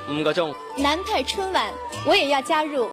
5個鐘。 南派春晚，我也要加入。